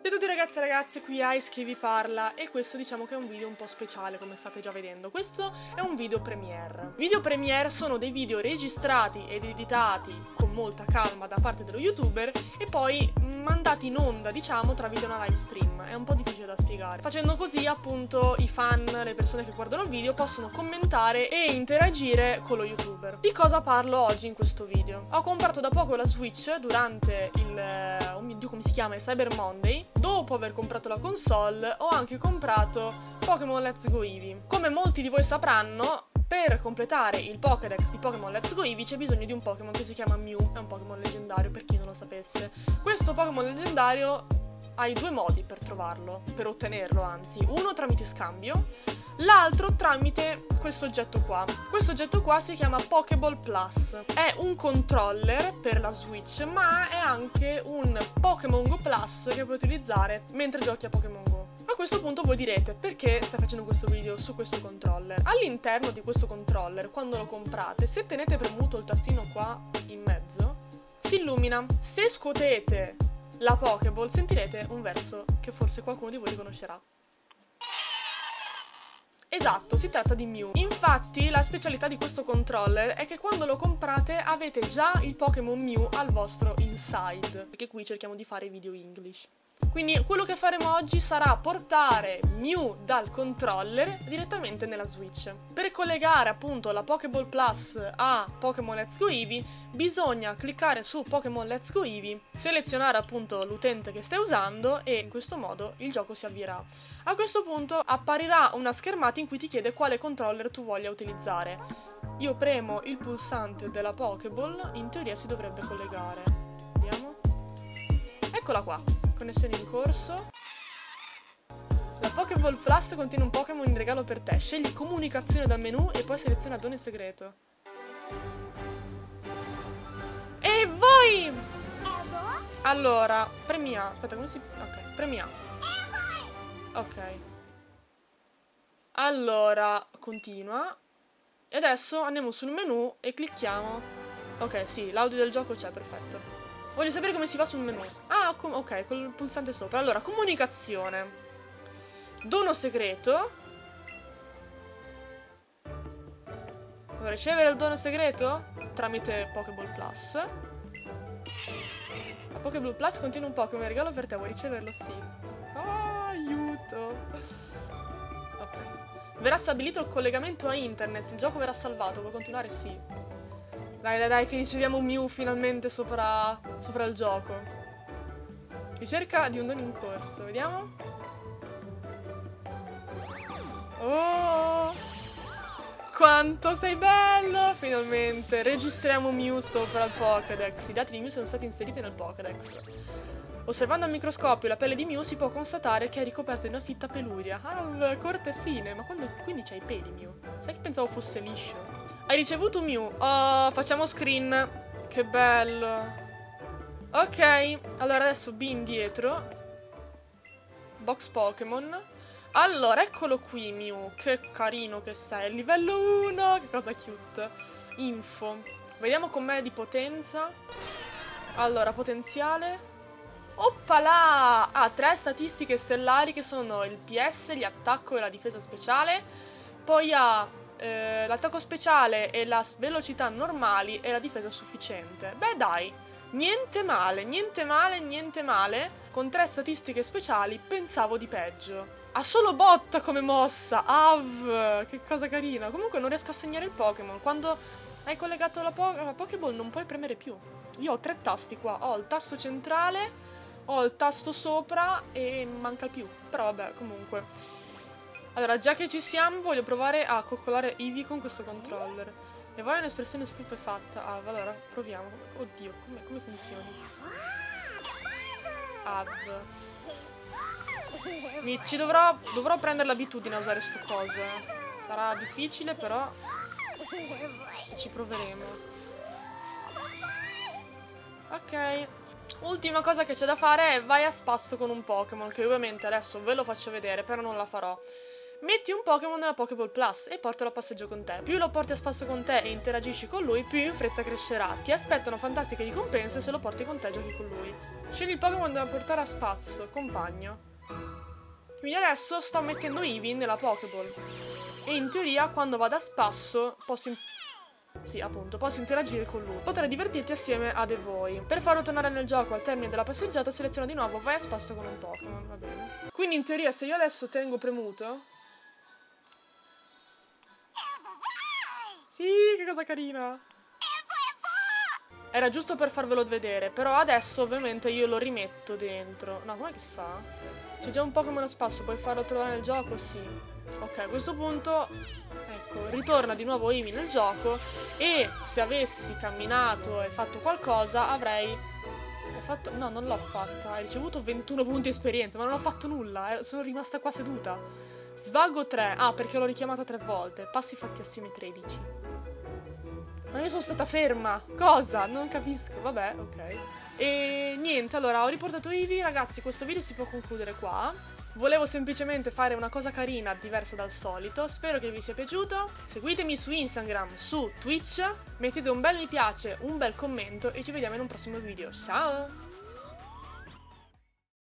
Ciao a tutti ragazzi e ragazze, qui Ice che vi parla e questo diciamo che è un video un po' speciale come state già vedendo. Questo è un video premiere. Video premiere sono dei video registrati ed editati con molta calma da parte dello youtuber e poi mandati in onda diciamo tramite una live stream. È un po' difficile da spiegare. Facendo così appunto i fan, le persone che guardano il video possono commentare e interagire con lo youtuber. Di cosa parlo oggi in questo video? Ho comprato da poco la Switch durante il... oh mio Dio, come si chiama? Il Cyber Monday. Dopo aver comprato la console ho anche comprato Pokémon Let's Go Eevee. Come molti di voi sapranno, per completare il Pokédex di Pokémon Let's Go Eevee c'è bisogno di un Pokémon che si chiama Mew, è un Pokémon leggendario per chi non lo sapesse. Questo Pokémon leggendario hai due modi per trovarlo, per ottenerlo anzi, uno tramite scambio, l'altro tramite questo oggetto qua. Questo oggetto qua si chiama Pokéball Plus. È un controller per la Switch, ma è anche un Pokémon Go Plus che puoi utilizzare mentre giochi a Pokémon Go. A questo punto voi direte, perché stai facendo questo video su questo controller? All'interno di questo controller, quando lo comprate, se tenete premuto il tastino qua in mezzo, si illumina. Se scuotete la Pokéball sentirete un verso che forse qualcuno di voi riconoscerà. Esatto, si tratta di Mew. Infatti la specialità di questo controller è che quando lo comprate avete già il Pokémon Mew al vostro inside, perché qui cerchiamo di fare video English. Quindi quello che faremo oggi sarà portare Mew dal controller direttamente nella Switch. Per collegare appunto la Pokéball Plus a Pokémon Let's Go Eevee bisogna cliccare su Pokémon Let's Go Eevee, selezionare appunto l'utente che stai usando e in questo modo il gioco si avvierà. A questo punto apparirà una schermata in cui ti chiede quale controller tu voglia utilizzare. Io premo il pulsante della Pokéball, in teoria si dovrebbe collegare. Vediamo. Eccola qua. Connessione in corso. La Pokéball Plus contiene un Pokémon in regalo per te. Scegli comunicazione dal menu e poi seleziona dono segreto. E voi! Allora, premi A. Aspetta, come si... ok, premi A. Ok. Allora, continua. E adesso andiamo sul menu e clicchiamo. Ok, sì, l'audio del gioco c'è, perfetto. Voglio sapere come si va sul menu. Ah, ok, col pulsante sopra. Allora, comunicazione. Dono segreto. Devo ricevere il dono segreto tramite Pokéball Plus. La Pokéball Plus contiene un Pokémon in regalo per te. Vuoi riceverlo? Sì. Ah, aiuto. Ok. Verrà stabilito il collegamento a internet. Il gioco verrà salvato. Vuoi continuare? Sì. Dai, che riceviamo Mew finalmente sopra il gioco. Ricerca di un dono in corso, vediamo. Oh! Quanto sei bello! Finalmente registriamo Mew sopra il Pokédex. I dati di Mew sono stati inseriti nel Pokédex. Osservando al microscopio la pelle di Mew si può constatare che è ricoperto di una fitta peluria. Ah, corta e fine. Ma quindi c'hai i peli, Mew? Sai che pensavo fosse liscio? Hai ricevuto Mew. Oh, facciamo screen. Che bello. Ok, allora adesso B indietro. Box Pokémon. Allora, eccolo qui Mew. Che carino che sei. Livello 1. Che cosa cute. Info. Vediamo com'è di potenza. Allora, potenziale. Oppala! Ha 3 statistiche stellari che sono il PS, l'attacco e la difesa speciale. Poi ha l'attacco speciale e la velocità normali e la difesa sufficiente. Beh dai, niente male, niente male, niente male. Con 3 statistiche speciali pensavo di peggio. Ha solo botta come mossa. Av, che cosa carina. Comunque non riesco a segnare il Pokémon. Quando hai collegato la Pokéball non puoi premere più. Io ho 3 tasti qua. Ho il tasto centrale, ho il tasto sopra e manca il più. Però vabbè, comunque. Allora, già che ci siamo, voglio provare a coccolare Eevee con questo controller. E voi un'espressione stupefatta. Ah, allora, proviamo. Oddio, come funziona? Av. Dovrò prendere l'abitudine a usare sto coso. Sarà difficile, però ci proveremo. Ok. Ultima cosa che c'è da fare è vai a spasso con un Pokémon, che ovviamente adesso ve lo faccio vedere, però non la farò. metti un Pokémon nella Pokéball Plus e portalo a passeggio con te. Più lo porti a spasso con te e interagisci con lui, più in fretta crescerà. Ti aspettano fantastiche ricompense se lo porti con te e giochi con lui. Scegli il Pokémon da portare a spasso, compagno. Quindi adesso sto mettendo Eevee nella Pokéball. E in teoria quando vado a spasso posso interagire con lui. Potrai divertirti assieme a Eevee. Per farlo tornare nel gioco al termine della passeggiata seleziona di nuovo vai a spasso con un Pokémon, va bene. Quindi in teoria se io adesso tengo premuto... Sì, che cosa carina! Era giusto per farvelo vedere, però adesso ovviamente io lo rimetto dentro. No, com'è che si fa? C'è già un Pokémon a spasso, puoi farlo trovare nel gioco? Sì. Ok, a questo punto, ecco, ritorna di nuovo Eevee nel gioco e se avessi camminato e fatto qualcosa avrei... No, non l'ho fatta, hai ricevuto 21 punti esperienza, ma non ho fatto nulla, sono rimasta qua seduta. Svago 3, perché l'ho richiamata 3 volte, passi fatti assieme 13. Ma io sono stata ferma. Cosa? Non capisco. Vabbè, ok. E niente, allora ho riportato Eevee. Ragazzi, questo video si può concludere qua. Volevo semplicemente fare una cosa carina, diversa dal solito. Spero che vi sia piaciuto. Seguitemi su Instagram, su Twitch. Mettete un bel mi piace, un bel commento e ci vediamo in un prossimo video. Ciao!